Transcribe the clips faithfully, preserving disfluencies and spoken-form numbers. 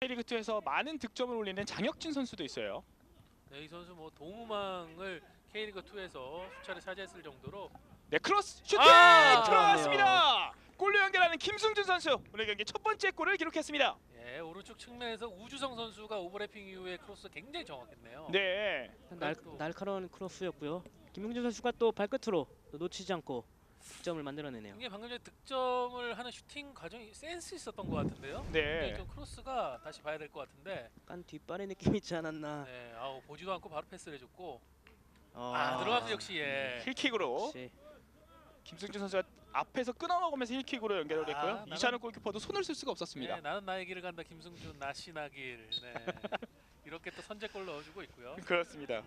K리그이에서 많은 득점을 올리는 장혁진 선수도 있어요. 네, 이 선수 뭐 동우망을 K리그이에서 수차례 차지했을 정도로 네, 크로스 슈팅 아! 들어갔습니다. 골로 연결하는 김승준 선수 오늘 경기 첫 번째 골을 기록했습니다. 예, 오른쪽 측면에서 우주성 선수가 오버래핑 이후에 크로스 굉장히 정확했네요. 네, 날, 날카로운 크로스였고요. 김용준 선수가 또 발끝으로 또 놓치지 않고 득점을 만들어내네요. 이게 방금 전에 득점을 하는 슈팅 과정이 센스 있었던 것 같은데요. 네. 좀 크로스가 다시 봐야 될 것 같은데. 약간 뒷발의 느낌이 있지 않았나. 네, 아우 보지도 않고 바로 패스를 해줬고. 어, 아, 들어가면서 역시 예. 힐킥으로 역시 김승준 선수가 앞에서 끊어먹으면서 힐킥으로 연결을 했고요. 아, 나는- 이찬욱 골키퍼도 손을 쓸 수가 없었습니다. 네, 나는 나의 길을 간다 김승준 나시나 길. 네. 이렇게 또 선제골 넣어주고 있고요. 그렇습니다.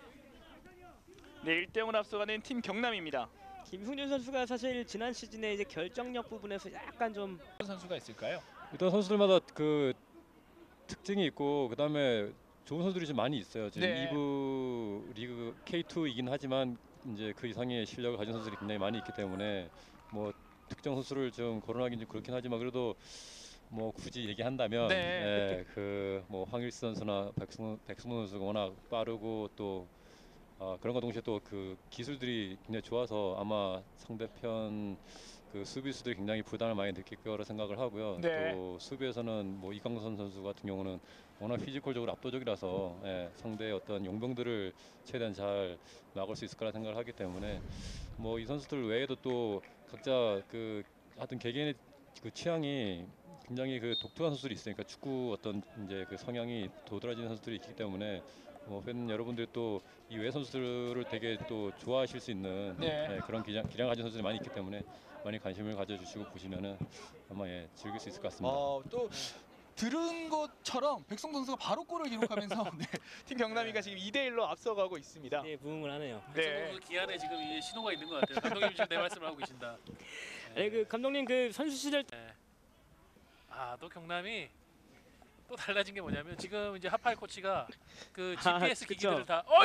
네, 일 대 영으로 앞서가는 팀 경남입니다. 김승준 선수가 사실 지난 시즌에 이제 결정력 부분에서 약간 좀 어떤 선수가 있을까요? 일단 선수들마다 그 특징이 있고 그다음에 좋은 선수들이 좀 많이 있어요. 지금 네. 이 부 리그 케이 투이긴 하지만 이제 그 이상의 실력을 가진 선수들이 굉장히 많이 있기 때문에 뭐 특정 선수를 좀 거론하기는 좀 그렇긴 하지만 그래도 뭐 굳이 얘기한다면 네. 예, 그뭐 황일수 선수나 백승호, 백승호 선수가 워낙 빠르고 또 아, 그런 것 동시에 또 그 기술들이 굉장히 좋아서 아마 상대편 그 수비수들이 굉장히 부담을 많이 느낄 거라 생각을 하고요. 네. 또 수비에서는 뭐 이강선 선수 같은 경우는 워낙 피지컬적으로 압도적이라서 예, 상대의 어떤 용병들을 최대한 잘 막을 수 있을 거라 생각을 하기 때문에 뭐 이 선수들 외에도 또 각자 그 하여튼 개개인의 그 취향이 굉장히 그 독특한 선수들이 있으니까 축구 어떤 이제 그 성향이 도드라지는 선수들이 있기 때문에 뭐 팬 여러분들 또 이 외 선수들을 되게 또 좋아하실 수 있는 네. 예, 그런 기량 기량 가진 선수들이 많이 있기 때문에 많이 관심을 가져주시고 보시면은 아마 예, 즐길 수 있을 것 같습니다. 어, 또 들은 것처럼 백성 선수가 바로 골을 기록하면서 네, 팀 경남이가 지금 이 대 일로 앞서가고 있습니다. 네, 부응을 하네요. 네. 백성 선수 기한에 지금 이 신호가 있는 것 같아요. 감독님 지금 내 말씀을 하고 계신다. 네, 그 감독님 그 선수 시절 네. 아, 또 경남이 또 달라진 게 뭐냐면 지금 이제 하파일 코치가 그 아, 지피에스 그쵸. 기기들을 다 어, 어,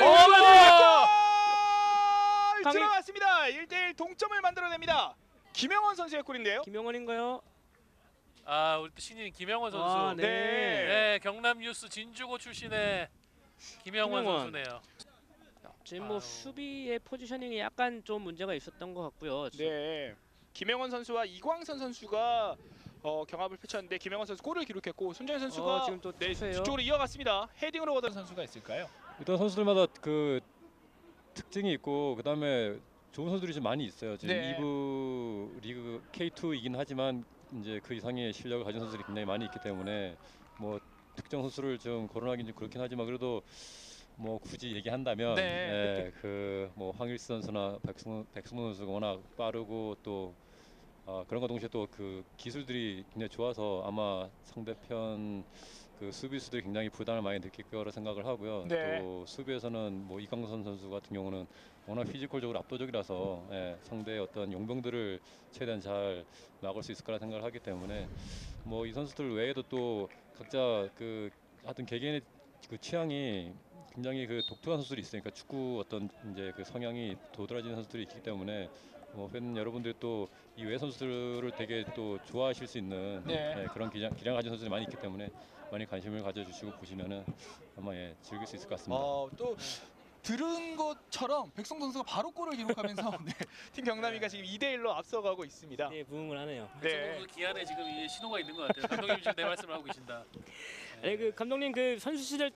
골! 강희- 들어갔습니다. 일 대 일 동점을 만들어냅니다. 김영원 선수의 골인데요. 김용원인가요? 아, 우리 또 신인 김영원 선수. 아, 네. 네. 네, 경남 유스 진주고 출신의 김영원, 김영원. 선수네요. 지금 뭐 아유. 수비의 포지셔닝이 약간 좀 문제가 있었던 것 같고요. 네. 김영원 선수와 이광선 선수가 어, 경합을 펼쳤는데 김영원 선수 골을 기록했고 손정현 선수가 어, 지금 또 네, 투수예요. 뒤쪽으로 이어갔습니다. 헤딩으로 얻은 선수가 있을까요? 일단 선수들마다 그 특징이 있고 그다음에 좋은 선수들이 좀 많이 있어요. 지금 네. 이 부 리그 케이 투이긴 하지만 이제 그 이상의 실력을 가진 선수들이 굉장히 많이 있기 때문에 뭐 특정 선수를 좀 거론하기는 좀 그렇긴 하지만 그래도 뭐 굳이 얘기한다면 네. 예, 그뭐 황일수 선수나 백승호, 백승호 선수가 워낙 빠르고 또 아, 그런 것 동시에 또 그 기술들이 굉장히 좋아서 아마 상대편 그 수비수들이 굉장히 부담을 많이 느낄 거라 생각을 하고요. 네. 또 수비에서는 뭐 이강선 선수 같은 경우는 워낙 피지컬적으로 압도적이라서 예, 상대의 어떤 용병들을 최대한 잘 막을 수 있을 거라 생각을 하기 때문에 뭐 이 선수들 외에도 또 각자 그 하여튼 개개인의 그 취향이 굉장히 그 독특한 선수들이 있으니까 축구 어떤 이제 그 성향이 도드라지는 선수들이 있기 때문에 뭐 팬 여러분들 또 이 외 선수들을 되게 또 좋아하실 수 있는 네. 예, 그런 기량 기량 가진 선수들이 많이 있기 때문에 많이 관심을 가져주시고 보시면은 아마 예, 즐길 수 있을 것 같습니다. 어, 또 들은 것처럼 백성 선수가 바로 골을 기록하면서 네, 팀 경남이가 지금 이 대 일로 앞서가고 있습니다. 네, 부응을 하네요. 백성 네. 선수 기한에 지금 이 신호가 있는 것 같아요. 감독님 지금 내 말씀을 하고 계신다. 네, 그 감독님 그 선수 시절